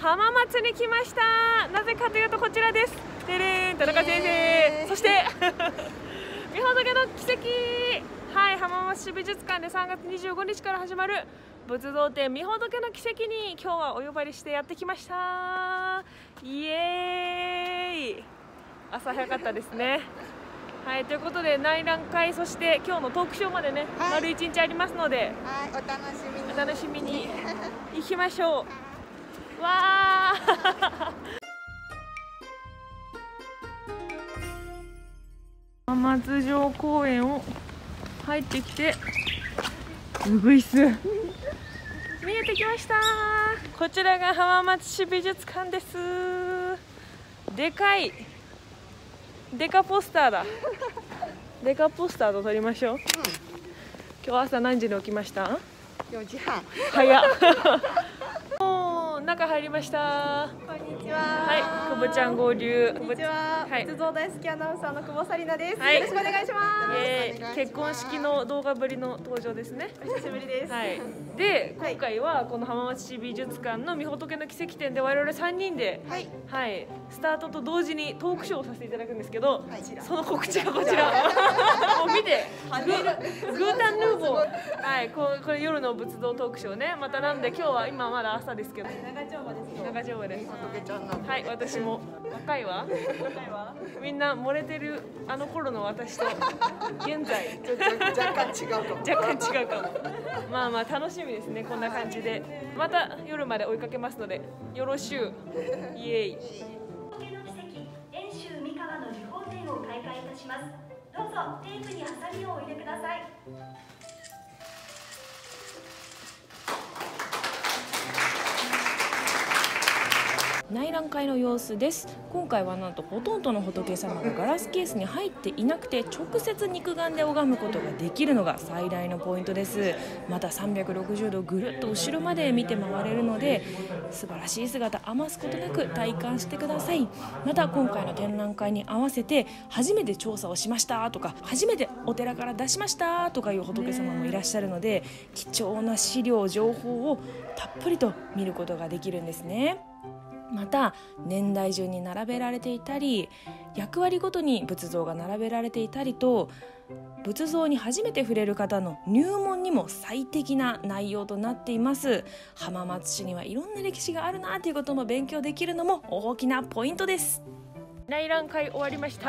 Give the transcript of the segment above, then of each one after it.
浜松に来ました。なぜかというとこちらです。でれん、田中先生、そしてみほとけの奇跡。はい、浜松市美術館で3月25日から始まる仏像展みほとけの奇跡に今日はお呼ばれしてやってきました。イエーイ。朝早かったですね。はい、ということで内覧会、そして今日のトークショーまでね、はい、丸1日ありますので、 はい、お楽しみに。 お楽しみに行きましょう。わー浜松城公園を入ってきて、うぐいす見えてきました。こちらが浜松市美術館です。でかいデカポスターだ。デカポスターと撮りましょう。今日朝何時に起きました？ 4時半。 早っ。もう中入りました。 こんにちは。 はい、久保ちゃん合流。 こんにちは。 はい、 仏像大好きアナウンサーの久保紗理奈です。 はい、 よろしくお願いします。 結婚式の動画ぶりの登場ですね。 お久しぶりです。 はい。で、今回はこの浜松市美術館のみほとけの奇跡展で我々3人で、 はい、 はい、スタートと同時にトークショーをさせていただくんですけど、 はい、 その告知がこちら。もう見て、グータンヌーボー。はい、これ夜の仏像トークショーね。またなんで今日は今まだ朝ですけど。 長丁場です。 長丁場です。 仏ちゃんの。 はい、私も若いわ。みんな漏れてるあの頃の私と現在若干違うかも。 若干違うかも。まあまあ楽しみですね。こんな感じでまた夜まで追いかけますのでよろしゅう。イエイ。 遠州三河の理宝展を開会いたします。どうぞテープにハサミをお入れください。 内覧会の様子です。今回はなんとほとんどの仏様がガラスケースに入っていなくて直接肉眼で拝むことができるのが最大のポイントです。また360度ぐるっと後ろまで見て回れるので素晴らしい姿余すことなく体感してください。また今回の展覧会に合わせて初めて調査をしましたとか初めてお寺から出しましたとかいう仏様もいらっしゃるので貴重な資料情報をたっぷりと見ることができるんですね。また年代順に並べられていたり役割ごとに仏像が並べられていたりと仏像に初めて触れる方の入門にも最適な内容となっています。浜松市にはいろんな歴史があるなということも勉強できるのも大きなポイントです。 内覧会終わりました。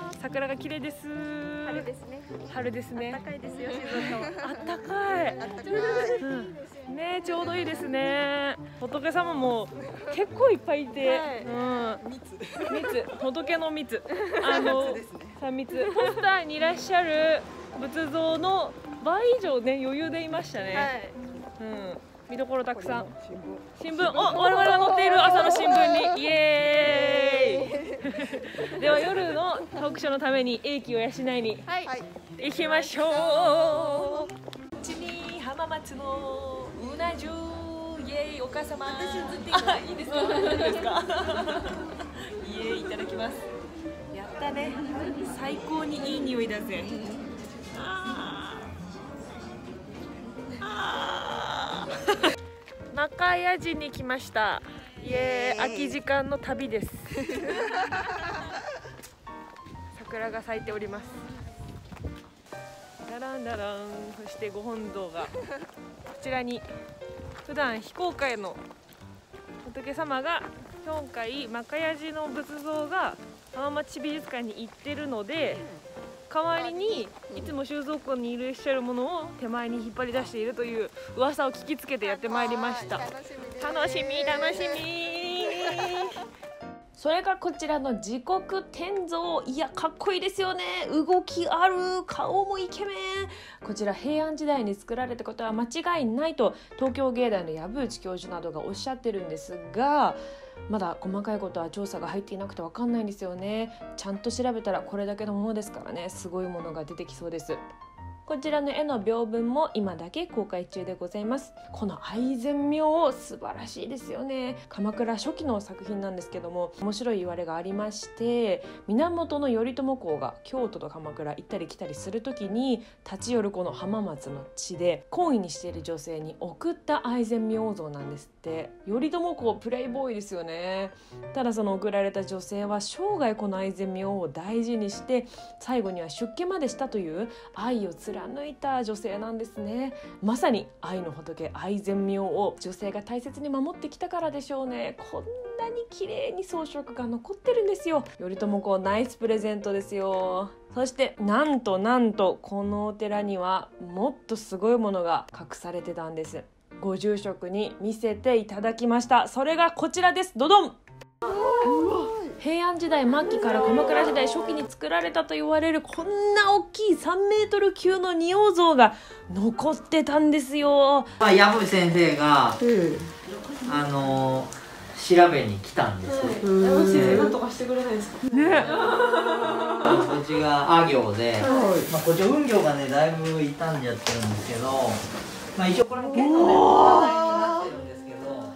桜が綺麗です。 春ですね。 春ですね。 暖かいですよ、静岡は。 あったかい。ね、ちょうどいいですね。仏様も結構いっぱいいて、蜜、仏の蜜、3密。ポスターにいらっしゃる仏像の倍以上ね余裕でいましたね。見どころたくさん。新聞、我々が載っている朝の新聞にイエーイ。では夜のトークショーのために英気を養いに行きましょう。うちに浜松のうな重イエーイ。お母様いいですか？いいですか？イエーイ、いただきます。やったね。最高にいい匂いだぜ。中屋寺に来ました。イエーイ、空き時間の旅です。桜が咲いております。ダランダラン。そしてご本堂がこちらに普段非公開の仏様が今回中屋寺の仏像が浜松市美術館に行ってるので代わりにいつも収蔵庫にいらっしゃるものを手前に引っ張り出しているという噂を聞きつけてやってまいりました。楽しみ楽しみ。それがこちらの時刻天像。いやかっこいいですよね。動きある、顔もイケメン。こちら平安時代に作られたことは間違いないと東京芸大の藪内教授などがおっしゃってるんですがまだ細かいことは調査が入っていなくて分かんないんですよね。ちゃんと調べたらこれだけのものですからね、すごいものが出てきそうです。こちらの絵の屏風も今だけ公開中でございます。この愛染明素晴らしいですよね。鎌倉初期の作品なんですけども面白い言われがありまして源頼朝公が京都と鎌倉行ったり来たりする時に立ち寄るこの浜松の地で懇意にしている女性に贈った愛染明像なんですっって頼朝公プレイボーイですよね。ただその送られた女性は生涯この愛染明王を大事にして最後には出家までしたという愛を貫いた女性なんですね。まさに愛の仏愛染明を女性が大切に守ってきたからでしょうね。こんなに綺麗に装飾が残ってるんですよ。頼朝公ナイスプレゼントですよ。そしてなんとこのお寺にはもっとすごいものが隠されてたんです。ご住職に見せていただきました。それがこちらです。ドドン。平安時代末期から鎌倉時代初期に作られたと言われるこんな大きい3メートル級の仁王像が残ってたんですよ。 矢吹先生が、調べに来たんですよ。 なんとかしてくれないですかね。 こっちがあ行で、こっち運行がねだいぶ傷んじゃってるんですけど、一応これも剣のね話題になってるんですけ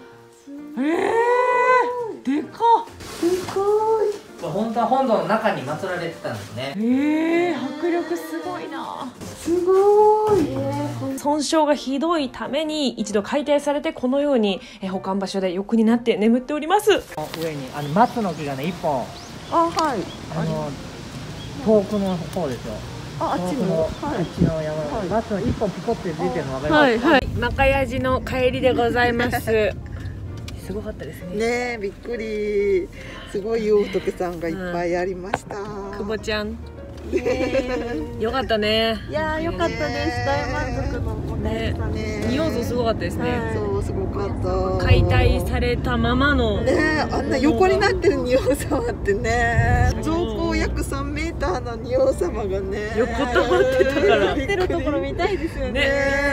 ど、 でかっ。 本当は本堂の中に祀られてたんですね。 迫力すごいな。 すごい。 損傷がひどいために一度解体されてこのように保管場所で横になって眠っております。 上に松の木がね1本、 はい。 遠くの方ですよ。 あっちの。 あっちの山、松の1本ピコって出てるの分かりますか？ はい、マカヤジの帰りでございますすごかったですね。 ねえ、びっくり。すごい仏さんがいっぱいありました。 久保ちゃんよかったね。 いやー、よかったです。大満足のおかげでしたね。 仁王像すごかったですね。 そう、すごかった。 解体されたままのねえ、あんな横になってる仁王様ってね、造高約3メーターの仁王様がね、 横たわってたから見てるところ見たいですよね。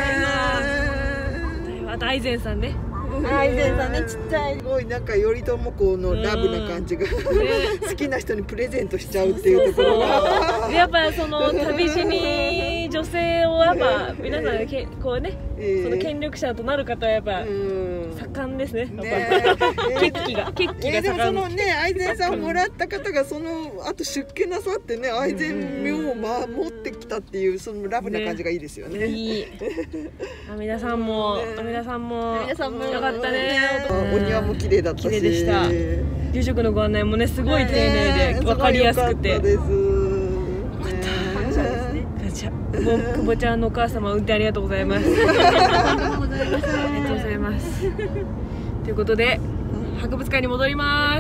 あと愛禅さんね。 愛禅さんね、ちっちゃい。すごいなんか頼朝公のラブな感じが好きな人にプレゼントしちゃうっていうところがやっぱその旅路に女性をやっぱ皆さんこうね、その権力者となる方はやっぱ盛んですね。血気がでもそ盛ん。 のね、愛禅さんをもらった方がそのあと出家なさってね、愛禅明を守ってきたっていうそのラブな感じがいいですよね。 いい。阿弥陀さんもよかったね。 お庭も綺麗だったし。 綺麗でした。住職のご案内もねすごい丁寧で分かりやすくて。久保ちゃんのお母様運転ありがとうございます。ありがとうございます。ということで博物館に戻ります。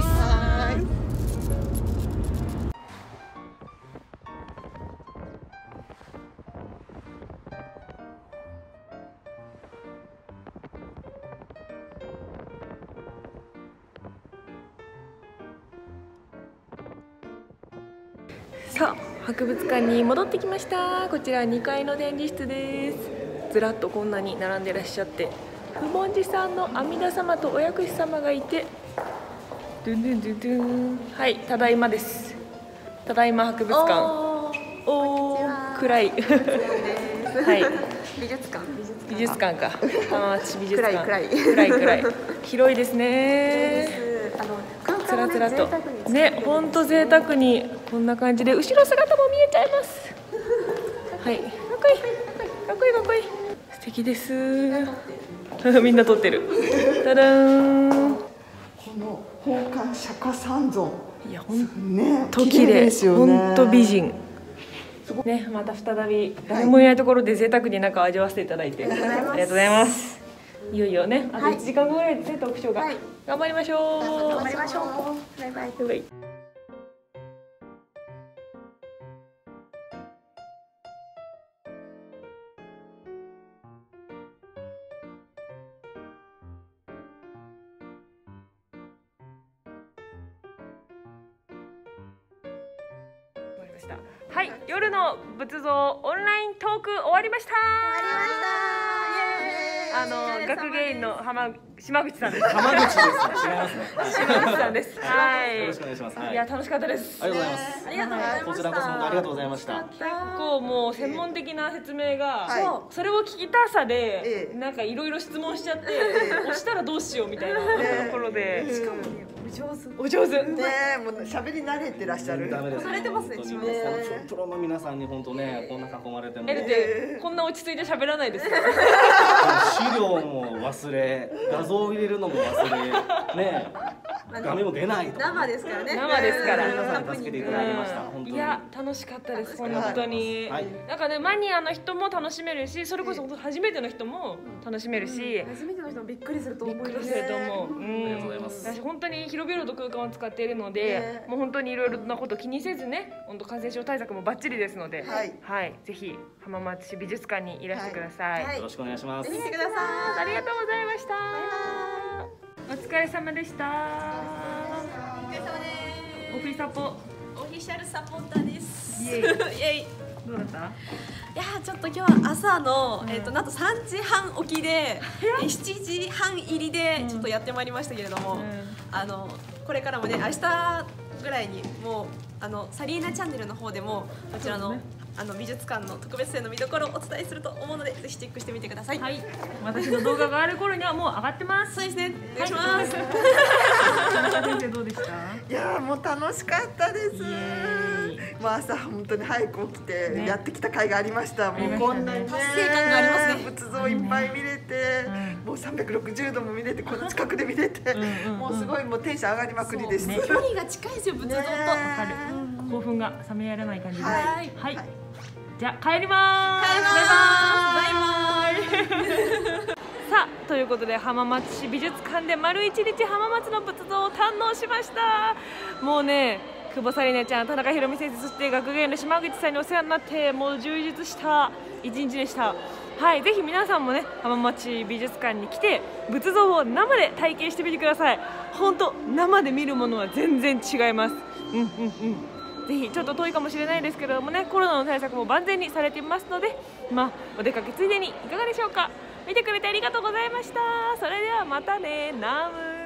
さあ博物館に戻ってきました。こちら2階の展示室です。ずらっとこんなに並んでらっしゃって、不問寺さんの阿弥陀様とお薬師様がいて、ドゥンドゥンドゥンドゥン、はい、ただいまです。ただいま博物館。おー、暗いはい、 美術館か。美術館。 暗い広いですね。つらつらとね、ほんと贅沢にこんな感じで後ろ姿も見えちゃいます。はい、かっこいい素敵です。みんな撮ってる。ただーん。 この宝冠釈迦三尊、 いやほんね、 と綺麗、ほんと美人ね。また再び誰もいないところで贅沢に中を味わわせていただいてありがとうございます。いよいよね、あと1時間後ぐらいですね、トークショーが。頑張りましょう。 バイバイ。 はい、夜の仏像オンライントーク終わりました。学芸員の島口さんです。 浜口です。違いますね。 島口さんです。はい。 よろしくお願いします。 いや楽しかったです。 ありがとうございます。 ありがとうございました。 こちらこそ本当ありがとうございました。 結構もう専門的な説明が、 はそれを聞きたさでええなんかいろいろ質問しちゃって、押したらどうしようみたいなところで、 しかもね、 お上手。 ねえ、もう喋り慣れてらっしゃる。 ダメです。 慣れてますね。 本当にプロの皆さんに本当ね、こんな囲まれても。 エルってこんな落ち着いて喋らないですよ。 集資料も忘れ、画像を入れるのも忘れ、ね、画面も出ないと。 生ですからね。 生ですから皆さんに助けていただきました。本当に。 いや楽しかったです本当に、 はい。 なんかねマニアの人も楽しめるし、それこそ初めての人も楽しめるし、 初めての人もびっくりするとび思います。 っくりすると思う。 ありがとうございます私本当に広々と空間を使っているので、もう本当にいろいろなこと気にせずね、本当感染症対策もバッチリですので、 はい、 ぜひ浜松市美術館にいらしてください。 はいよろしくお願いします。 見てください。 ありがとうございました。お疲れ様でした。 お疲れ様です。 オフィサポオフィシャルサポーターです。 イエイイエイ。 どうだった？ いやーちょっと今日は朝の、なんと3時半起きで7時半入りでちょっとやってまいりましたけれども、これからもね明日ぐらいにもうサリーナチャンネルの方でもこちらの、美術館の特別展の見どころをお伝えすると思うのでぜひチェックしてみてください。 はい、私の動画がある頃にはもう上がってます。 そうですね。お願いします。 田中先生どうでした？ いやーもう楽しかったです。もう朝本当に早く起きてやってきた甲斐がありました。もうこんなにね達成感がありますね。 仏像いっぱい見れて、もう360度も見れて、この近くで見れて、もうすごいもうテンション上がりまくりです。 距離が近いですよ仏像と。 興奮が冷めやらない感じです。 はい。 はい。じゃあ帰りまーす。 バイバーイ。バイバイ。 さあということで浜松市美術館で丸一日浜松の仏像を堪能しました。もうね久保紗理奈ちゃん、田中宏美先生、そして学芸の島口さんにお世話になってもう充実した一日でした。はい、ぜひ皆さんもね浜松市美術館に来て仏像を生で体験してみてください。本当生で見るものは全然違います。ぜひちょっと遠いかもしれないですけれどもね、コロナの対策も万全にされていますので、お出かけついでにいかがでしょうか。見てくれてありがとうございました。それではまたね。ナム